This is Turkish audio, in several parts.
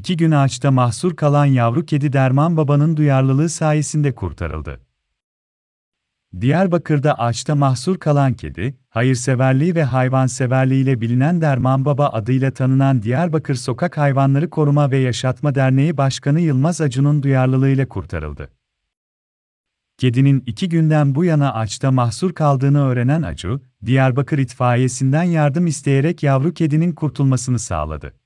2 gün ağaçta mahsur kalan yavru kedi Derman Baba'nın duyarlılığı sayesinde kurtarıldı. Diyarbakır'da ağaçta mahsur kalan kedi, hayırseverliği ve hayvanseverliğiyle bilinen Derman Baba adıyla tanınan Diyarbakır Sokak Hayvanları Koruma ve Yaşatma Derneği Başkanı Yılmaz Acun'un duyarlılığıyla kurtarıldı. Kedinin 2 günden bu yana ağaçta mahsur kaldığını öğrenen Acu, Diyarbakır itfaiyesinden yardım isteyerek yavru kedinin kurtulmasını sağladı.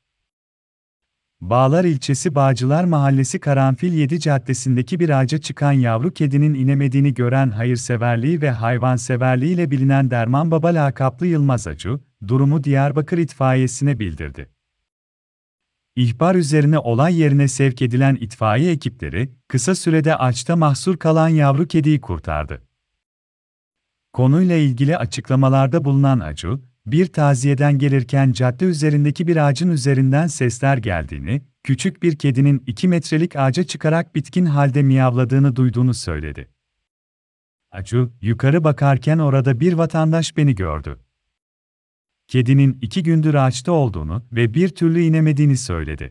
Bağlar ilçesi Bağcılar Mahallesi Karanfil 7 caddesindeki bir ağaca çıkan yavru kedinin inemediğini gören hayırseverliği ve hayvanseverliğiyle bilinen Derman Baba lakaplı Yılmaz Acu, durumu Diyarbakır itfaiyesine bildirdi. İhbar üzerine olay yerine sevk edilen itfaiye ekipleri, kısa sürede ağaçta mahsur kalan yavru kediyi kurtardı. Konuyla ilgili açıklamalarda bulunan Acu, bir taziyeden gelirken cadde üzerindeki bir ağacın üzerinden sesler geldiğini, küçük bir kedinin 2 metrelik ağaca çıkarak bitkin halde miyavladığını duyduğunu söyledi. Acu, yukarı bakarken orada bir vatandaş beni gördü. Kedinin 2 gündür ağaçta olduğunu ve bir türlü inemediğini söyledi.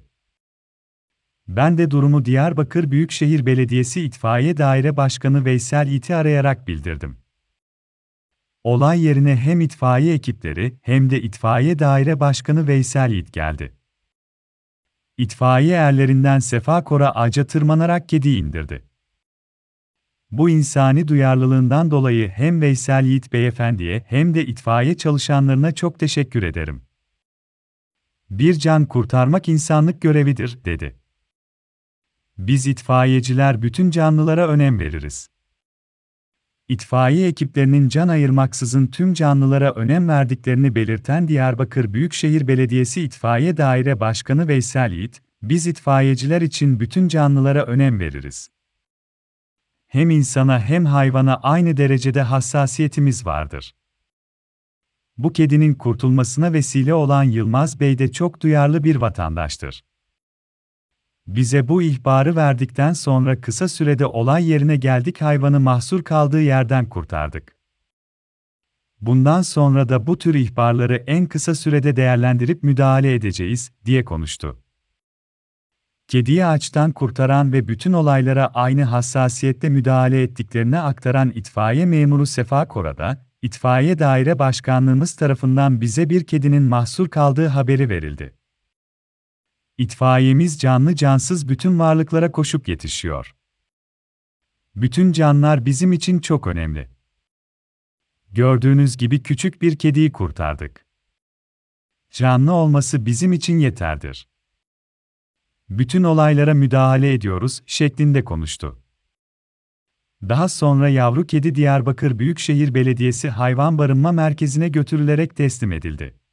Ben de durumu Diyarbakır Büyükşehir Belediyesi İtfaiye Daire Başkanı Veysel Yiğit'i arayarak bildirdim. Olay yerine hem itfaiye ekipleri hem de İtfaiye Daire Başkanı Veysel Yiğit geldi. İtfaiye erlerinden Sefa Kora ağaca tırmanarak kediyi indirdi. Bu insani duyarlılığından dolayı hem Veysel Yiğit Beyefendi'ye hem de itfaiye çalışanlarına çok teşekkür ederim. Bir can kurtarmak insanlık görevidir, dedi. Biz itfaiyeciler bütün canlılara önem veririz. İtfaiye ekiplerinin can ayırmaksızın tüm canlılara önem verdiklerini belirten Diyarbakır Büyükşehir Belediyesi İtfaiye Daire Başkanı Veysel Yiğit, biz itfaiyeciler için bütün canlılara önem veririz. Hem insana hem hayvana aynı derecede hassasiyetimiz vardır. Bu kedinin kurtulmasına vesile olan Yılmaz Bey de çok duyarlı bir vatandaştır. Bize bu ihbarı verdikten sonra kısa sürede olay yerine geldik, hayvanı mahsur kaldığı yerden kurtardık. Bundan sonra da bu tür ihbarları en kısa sürede değerlendirip müdahale edeceğiz, diye konuştu. Kediyi ağaçtan kurtaran ve bütün olaylara aynı hassasiyetle müdahale ettiklerini aktaran itfaiye memuru Sefa Kora'da, İtfaiye Daire Başkanlığımız tarafından bize bir kedinin mahsur kaldığı haberi verildi. İtfaiyemiz canlı cansız bütün varlıklara koşup yetişiyor. Bütün canlılar bizim için çok önemli. Gördüğünüz gibi küçük bir kediyi kurtardık. Canlı olması bizim için yeterdir. Bütün olaylara müdahale ediyoruz, şeklinde konuştu. Daha sonra yavru kedi Diyarbakır Büyükşehir Belediyesi Hayvan Barınma Merkezi'ne götürülerek teslim edildi.